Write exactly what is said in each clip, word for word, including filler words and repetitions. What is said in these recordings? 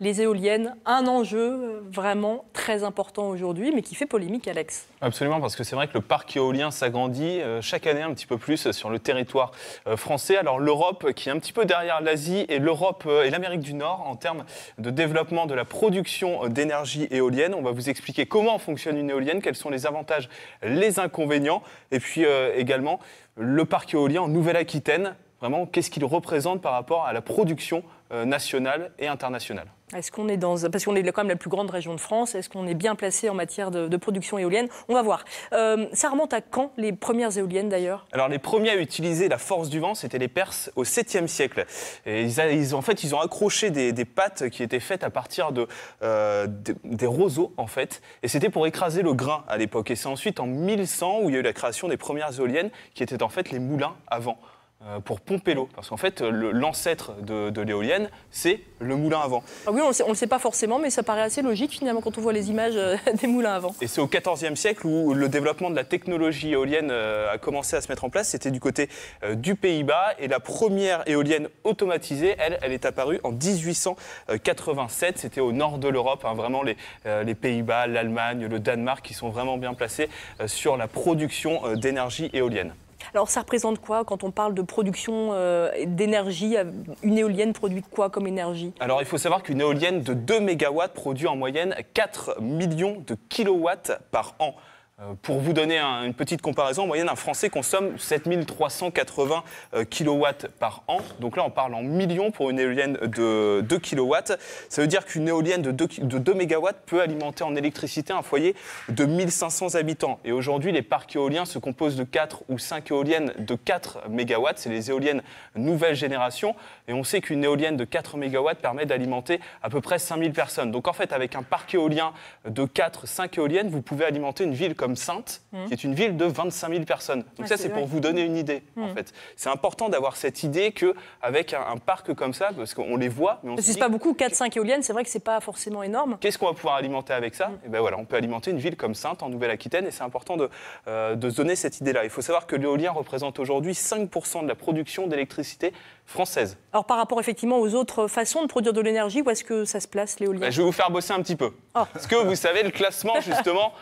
les éoliennes, un enjeu vraiment très important aujourd'hui, mais qui fait polémique, Alex. Absolument, parce que c'est vrai que le parc éolien s'agrandit euh, chaque année un petit peu plus sur le territoire euh, français. Alors l'Europe, qui est un petit peu derrière l'Asie, et l'Europe euh, et l'Amérique du Nord en termes de développement de la production d'énergie éolienne. On va vous expliquer comment fonctionne une éolienne, quels sont les avantages, les inconvénients, et puis euh, également le parc éolien en Nouvelle-Aquitaine. Vraiment, qu'est-ce qu'il représente par rapport à la production euh, nationale et internationale? Est-ce qu'on est dans... Parce qu'on est quand même la plus grande région de France, est-ce qu'on est bien placé en matière de, de production éolienne? On va voir. Euh, ça remonte à quand, les premières éoliennes d'ailleurs? Alors les premiers à utiliser la force du vent, c'était les Perses au septième siècle. Et ils, a, ils, en fait, ils ont accroché des, des pattes qui étaient faites à partir de, euh, de, des roseaux, en fait. Et c'était pour écraser le grain à l'époque. Et c'est ensuite en mille cent où il y a eu la création des premières éoliennes, qui étaient en fait les moulins à vent. Pour pomper l'eau. Parce qu'en fait, le, l'ancêtre de, de l'éolienne, c'est le moulin à vent. Ah oui, on ne le sait pas forcément, mais ça paraît assez logique finalement quand on voit les images euh, des moulins à vent. Et c'est au quatorzième siècle où le développement de la technologie éolienne euh, a commencé à se mettre en place. C'était du côté euh, du Pays-Bas. Et la première éolienne automatisée, elle, elle est apparue en dix-huit cent quatre-vingt-sept. C'était au nord de l'Europe. Hein, vraiment les, euh, les Pays-Bas, l'Allemagne, le Danemark qui sont vraiment bien placés euh, sur la production euh, d'énergie éolienne. Alors ça représente quoi quand on parle de production euh, d'énergie? Une éolienne produit quoi comme énergie? Alors il faut savoir qu'une éolienne de deux mégawatts produit en moyenne quatre millions de kilowatts par an. Pour vous donner un, une petite comparaison, en moyenne, un Français consomme sept mille trois cent quatre-vingts euh, kilowatts par an. Donc là, on parle en millions pour une éolienne de deux kilowatts. Ça veut dire qu'une éolienne de deux, de deux mégawatts peut alimenter en électricité un foyer de mille cinq cents habitants. Et aujourd'hui, les parcs éoliens se composent de quatre ou cinq éoliennes de quatre mégawatts. C'est les éoliennes nouvelle génération. Et on sait qu'une éolienne de quatre mégawatts permet d'alimenter à peu près cinq mille personnes. Donc en fait, avec un parc éolien de quatre cinq éoliennes, vous pouvez alimenter une ville comme Saintes, mmh. qui est une ville de vingt-cinq mille personnes. Donc ah, ça, c'est, c'est pour vous donner une idée, mmh. en fait. C'est important d'avoir cette idée qu'avec un, un parc comme ça, parce qu'on les voit, mais on se dit... C'est pas beaucoup, quatre cinq éoliennes, c'est vrai que c'est pas forcément énorme. Qu'est-ce qu'on va pouvoir alimenter avec ça? mmh. Et ben voilà, on peut alimenter une ville comme Saintes, en Nouvelle-Aquitaine, et c'est important de, euh, de se donner cette idée-là. Il faut savoir que l'éolien représente aujourd'hui cinq pour cent de la production d'électricité française. Alors par rapport effectivement aux autres façons de produire de l'énergie, où est-ce que ça se place, l'éolien? ben, Je vais vous faire bosser un petit peu. Oh. Est-ce que vous savez le classement, justement,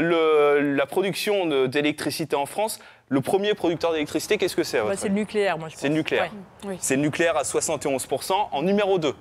le, la production de, d'électricité en France, le premier producteur d'électricité, qu'est-ce que c'est? bah, C'est le nucléaire, moi je pense. C'est le nucléaire. Ouais. Oui. C'est le nucléaire à soixante et onze pour cent. En numéro deux.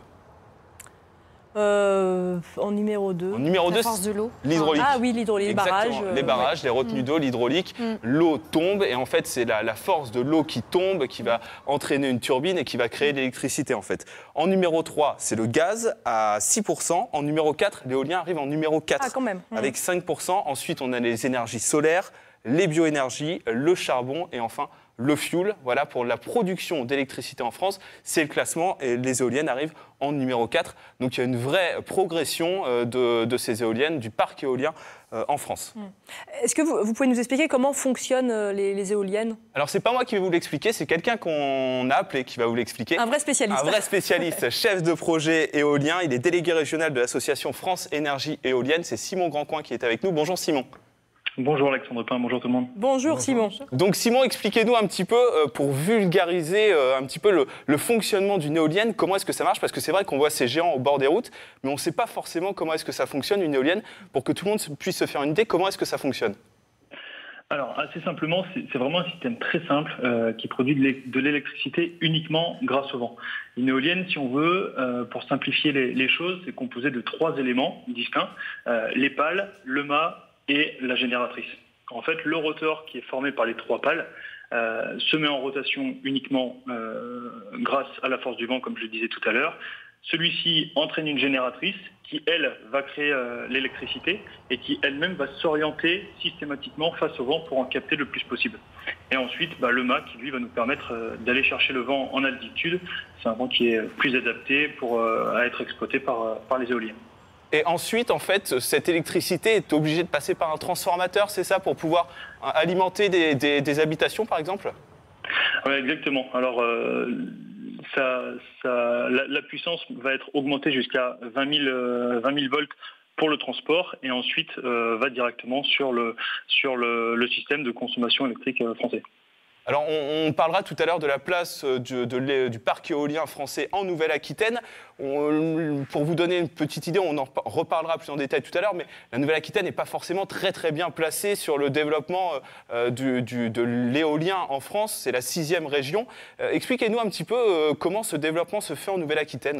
Euh, en numéro deux. En numéro deux, force de l'eau. L'hydraulique. Ah oui, l'hydraulique, les barrages. Euh, les barrages, ouais. les retenues mmh. d'eau, l'hydraulique. Mmh. L'eau tombe et en fait, c'est la, la force de l'eau qui tombe qui va entraîner une turbine et qui va créer de l'électricité en fait. En numéro trois, c'est le gaz à six pour cent. En numéro quatre, l'éolien arrive en numéro quatre ah, quand même. Mmh. avec cinq pour cent. Ensuite, on a les énergies solaires, les bioénergies, le charbon et enfin le fioul. Voilà, pour la production d'électricité en France, c'est le classement et les éoliennes arrivent en numéro quatre. Donc il y a une vraie progression euh, de, de ces éoliennes, du parc éolien euh, en France. Mmh. Est-ce que vous, vous pouvez nous expliquer comment fonctionnent euh, les, les éoliennes? Alors c'est pas moi qui vais vous l'expliquer, c'est quelqu'un qu'on a appelé qui va vous l'expliquer. Un vrai spécialiste. Un vrai spécialiste, chef de projet éolien. Il est délégué régional de l'association France Énergie Éolienne. C'est Simon Grandcoin qui est avec nous. Bonjour Simon. Bonjour Alexandre Pin, bonjour tout le monde. Bonjour, bonjour Simon. Donc Simon, expliquez-nous un petit peu, euh, pour vulgariser euh, un petit peu le, le fonctionnement d'une éolienne, comment est-ce que ça marche? Parce que c'est vrai qu'on voit ces géants au bord des routes, mais on ne sait pas forcément comment est-ce que ça fonctionne une éolienne, pour que tout le monde puisse se faire une idée, comment est-ce que ça fonctionne? Alors assez simplement, c'est, c'est vraiment un système très simple euh, qui produit de l'électricité uniquement grâce au vent. Une éolienne, si on veut, euh, pour simplifier les, les choses, c'est composé de trois éléments distincts, euh, les pales, le mât, et la génératrice. En fait, le rotor qui est formé par les trois pales euh, se met en rotation uniquement euh, grâce à la force du vent, comme je le disais tout à l'heure. Celui-ci entraîne une génératrice qui, elle, va créer euh, l'électricité et qui, elle-même, va s'orienter systématiquement face au vent pour en capter le plus possible. Et ensuite, bah, le mât qui, lui, va nous permettre euh, d'aller chercher le vent en altitude. C'est un vent qui est plus adapté pour, euh, à être exploité par, par les éoliennes. Et ensuite, en fait, cette électricité est obligée de passer par un transformateur, c'est ça, pour pouvoir alimenter des, des, des habitations, par exemple? Oui, exactement. Alors, euh, ça, ça, la, la puissance va être augmentée jusqu'à vingt mille volts pour le transport et ensuite euh, va directement sur le, sur le, le système de consommation électrique français. Alors, on, on parlera tout à l'heure de la place du, de, du parc éolien français en Nouvelle-Aquitaine. Pour vous donner une petite idée, on en reparlera plus en détail tout à l'heure, mais la Nouvelle-Aquitaine n'est pas forcément très très bien placée sur le développement euh, du, du, de l'éolien en France. C'est la sixième région. Euh, expliquez-nous un petit peu euh, comment ce développement se fait en Nouvelle-Aquitaine.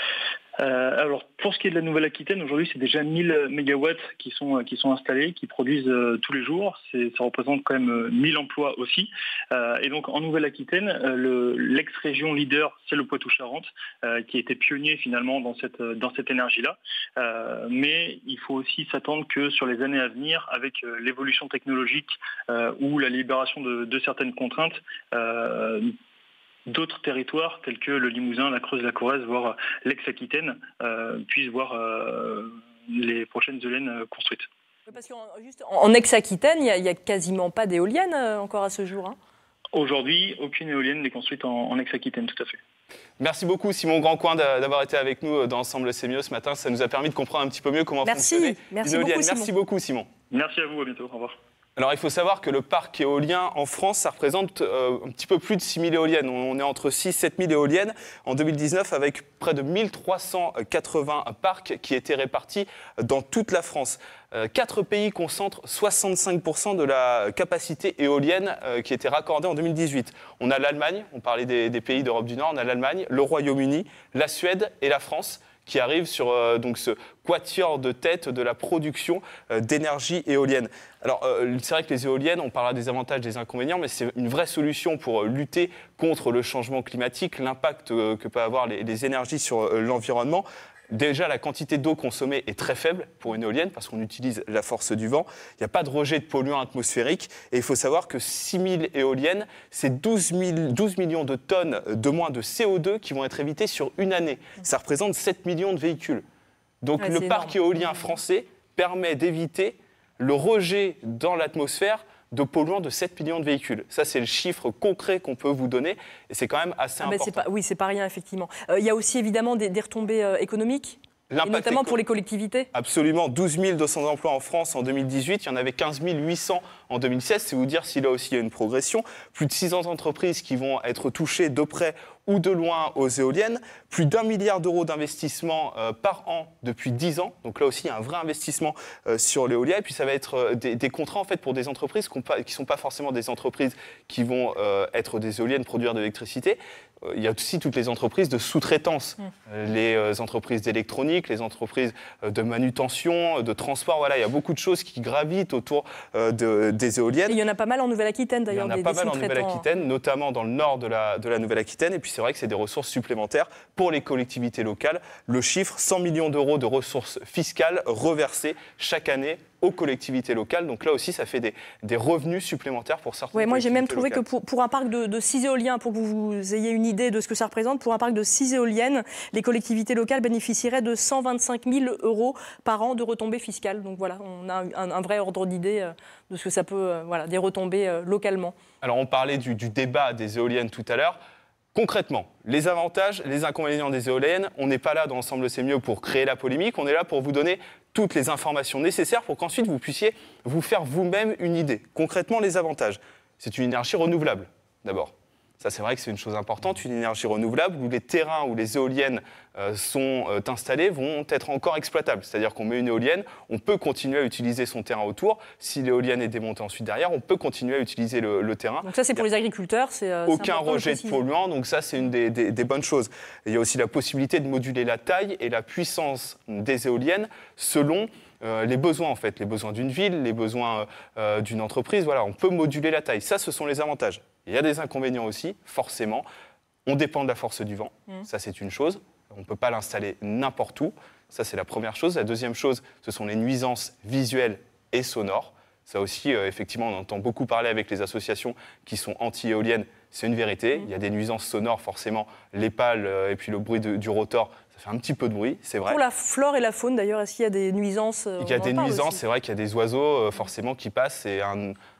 Euh, alors, pour ce qui est de la Nouvelle-Aquitaine, aujourd'hui, c'est déjà mille mégawatts qui sont, qui sont installés, qui produisent euh, tous les jours. C'est, ça représente quand même euh, mille emplois aussi. Euh, et donc, en Nouvelle-Aquitaine, euh, le, l'ex-région leader, c'est le Poitou-Charentes, euh, qui a été pionnier finalement dans cette, dans cette énergie-là. Euh, mais il faut aussi s'attendre que sur les années à venir, avec euh, l'évolution technologique euh, ou la libération de, de certaines contraintes, euh, d'autres territoires tels que le Limousin, la Creuse, la Corrèze, voire l'ex-Aquitaine, euh, puissent voir euh, les prochaines éoliennes construites. Parce qu'en juste en ex-Aquitaine, il n'y a, a quasiment pas d'éoliennes euh, encore à ce jour. Hein. Aujourd'hui, aucune éolienne n'est construite en, en ex-Aquitaine, tout à fait. Merci beaucoup Simon Grandcoin d'avoir été avec nous dans Ensemble c'est mieux ce matin. Ça nous a permis de comprendre un petit peu mieux comment Merci. fonctionnait Merci une éolienne. beaucoup, Merci beaucoup Simon. Merci à vous, à bientôt, au revoir. Alors, il faut savoir que le parc éolien en France, ça représente euh, un petit peu plus de six mille éoliennes. On est entre six et sept mille éoliennes en deux mille dix-neuf avec près de mille trois cent quatre-vingts parcs qui étaient répartis dans toute la France. Euh, quatre pays concentrent soixante-cinq pour cent de la capacité éolienne euh, qui était raccordée en deux mille dix-huit. On a l'Allemagne, on parlait des, des pays d'Europe du Nord, on a l'Allemagne, le Royaume-Uni, la Suède et la France, qui arrivent sur euh, donc ce quatuor de tête de la production euh, d'énergie éolienne. Alors, euh, c'est vrai que les éoliennes, on parlera des avantages, des inconvénients, mais c'est une vraie solution pour euh, lutter contre le changement climatique, l'impact euh, que peuvent avoir les, les énergies sur euh, l'environnement. Déjà, la quantité d'eau consommée est très faible pour une éolienne parce qu'on utilise la force du vent. Il n'y a pas de rejet de polluants atmosphériques. Et il faut savoir que six mille éoliennes, c'est douze millions de tonnes de moins de C O deux qui vont être évitées sur une année. Ça représente sept millions de véhicules. Donc, ouais, le parc énorme. éolien français permet d'éviter le rejet dans l'atmosphère de polluants de sept millions de véhicules. Ça, c'est le chiffre concret qu'on peut vous donner et c'est quand même assez ah important. C'est pas, oui, c'est pas rien, effectivement. Euh, il y a aussi évidemment des, des retombées euh, économiques, et notamment éco- pour les collectivités. Absolument. douze mille deux cents emplois en France en deux mille dix-huit. Il y en avait quinze mille huit cents en deux mille seize. C'est vous dire si là aussi il y a une progression. Plus de six cents entreprises qui vont être touchées de près ou de loin aux éoliennes. Plus d'un milliard d'euros d'investissement euh, par an depuis dix ans. Donc là aussi, il y a un vrai investissement euh, sur l'éolien. Et puis ça va être euh, des, des contrats en fait, pour des entreprises qui ne sont pas forcément des entreprises qui vont euh, être des éoliennes, produire de l'électricité. Euh, il y a aussi toutes les entreprises de sous-traitance. Mmh. Euh, les euh, entreprises d'électronique, les entreprises euh, de manutention, de transport. Voilà, il y a beaucoup de choses qui gravitent autour euh, de, des éoliennes. Et il y en a pas mal en Nouvelle-Aquitaine d'ailleurs. Il y en a des, pas des mal en Nouvelle-Aquitaine, notamment dans le nord de la, de la Nouvelle-Aquitaine. Et puis c'est vrai que c'est des ressources supplémentaires pour les collectivités locales. Le chiffre, cent millions d'euros de ressources fiscales reversées chaque année aux collectivités locales. Donc là aussi, ça fait des, des revenus supplémentaires pour certaines ouais, collectivités moi, j'ai même trouvé locales. que pour, pour un parc de, de six éoliens, pour que vous ayez une idée de ce que ça représente, pour un parc de six éoliennes, les collectivités locales bénéficieraient de cent vingt-cinq mille euros par an de retombées fiscales. Donc voilà, on a un, un vrai ordre d'idée de ce que ça peut, voilà, des retombées localement. Alors on parlait du, du débat des éoliennes tout à l'heure. Concrètement, les avantages, les inconvénients des éoliennes, on n'est pas là dans Ensemble c'est mieux pour créer la polémique, on est là pour vous donner toutes les informations nécessaires pour qu'ensuite vous puissiez vous faire vous-même une idée. Concrètement, les avantages, c'est une énergie renouvelable, d'abord. Ça, c'est vrai que c'est une chose importante, une énergie renouvelable où les terrains où les éoliennes euh, sont euh, installées vont être encore exploitables. C'est-à-dire qu'on met une éolienne, on peut continuer à utiliser son terrain autour. Si l'éolienne est démontée ensuite derrière, on peut continuer à utiliser le, le terrain. Donc ça, c'est pour les agriculteurs. C'est, euh, aucun rejet de polluants, donc ça, c'est une des, des, des bonnes choses. Et il y a aussi la possibilité de moduler la taille et la puissance des éoliennes selon Euh, les besoins, en fait, les besoins d'une ville, les besoins euh, d'une entreprise. Voilà, on peut moduler la taille. Ça, ce sont les avantages. Il y a des inconvénients aussi, forcément. On dépend de la force du vent. Mmh. Ça, c'est une chose. On ne peut pas l'installer n'importe où. Ça, c'est la première chose. La deuxième chose, ce sont les nuisances visuelles et sonores. Ça aussi, euh, effectivement, on entend beaucoup parler avec les associations qui sont anti-éoliennes. C'est une vérité. Mmh. Il y a des nuisances sonores, forcément. Les pales euh, et puis le bruit de, du rotor, ça fait un petit peu de bruit, c'est vrai. Pour la flore et la faune, d'ailleurs, est-ce qu'il y a des nuisances? Il y a des nuisances, c'est vrai qu'il y a des oiseaux, euh, forcément, qui passent. C'est un,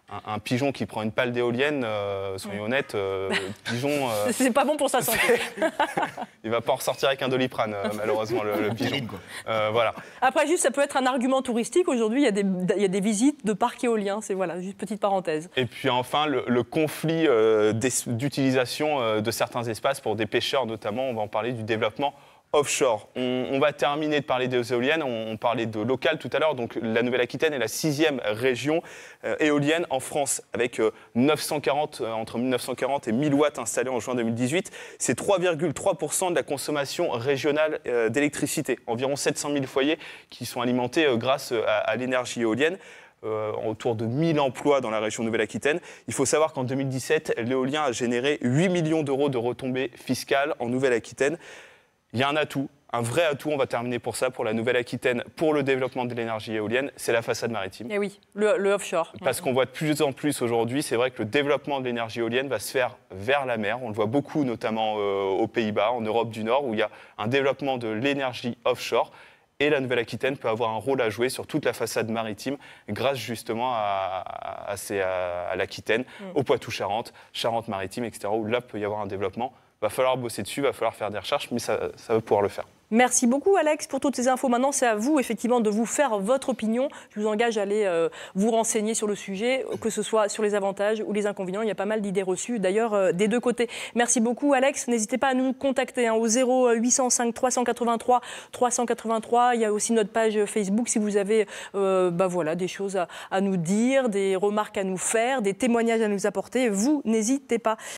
Un, un pigeon qui prend une pale d'éolienne, euh, soyons honnêtes, euh, le pigeon... Euh, c'est pas bon pour sa santé. il va pas en ressortir avec un Doliprane, euh, malheureusement, le, le pigeon. Euh, voilà. Après, juste, ça peut être un argument touristique. Aujourd'hui, il y a des, il y a des visites de parcs éoliens. C'est voilà, juste petite parenthèse. Et puis enfin, le, le conflit euh, d'utilisation euh, de certains espaces pour des pêcheurs notamment. On va en parler du développement offshore. On, on va terminer de parler des éoliennes. On, on parlait de local tout à l'heure. Donc la Nouvelle-Aquitaine est la sixième région euh, éolienne en France, avec euh, neuf cent quarante, euh, entre neuf cent quarante et mille watts installés en juin deux mille dix-huit. C'est trois virgule trois pour cent de la consommation régionale euh, d'électricité. Environ sept cent mille foyers qui sont alimentés euh, grâce à, à l'énergie éolienne. Euh, autour de mille emplois dans la région Nouvelle-Aquitaine. Il faut savoir qu'en deux mille dix-sept, l'éolien a généré huit millions d'euros de retombées fiscales en Nouvelle-Aquitaine. Il y a un atout, un vrai atout, on va terminer pour ça, pour la Nouvelle-Aquitaine, pour le développement de l'énergie éolienne, c'est la façade maritime. Et oui, le, le offshore. Parce qu'on voit de plus en plus aujourd'hui, c'est vrai que le développement de l'énergie éolienne va se faire vers la mer. On le voit beaucoup, notamment euh, aux Pays-Bas, en Europe du Nord, où il y a un développement de l'énergie offshore. Et la Nouvelle-Aquitaine peut avoir un rôle à jouer sur toute la façade maritime grâce justement à, à, à, à l'Aquitaine, mmh. au Poitou-Charentes, Charente-Maritime, et cetera, où là peut y avoir un développement. Il va falloir bosser dessus, il va falloir faire des recherches, mais ça, ça va pouvoir le faire. Merci beaucoup Alex pour toutes ces infos. Maintenant, c'est à vous effectivement de vous faire votre opinion. Je vous engage à aller euh, vous renseigner sur le sujet, que ce soit sur les avantages ou les inconvénients. Il y a pas mal d'idées reçues, d'ailleurs, euh, des deux côtés. Merci beaucoup Alex. N'hésitez pas à nous contacter hein, au zéro huit cent cinq trois cent quatre-vingt-trois trois cent quatre-vingt-trois. Il y a aussi notre page Facebook si vous avez euh, bah voilà, des choses à, à nous dire, des remarques à nous faire, des témoignages à nous apporter. Vous, n'hésitez pas.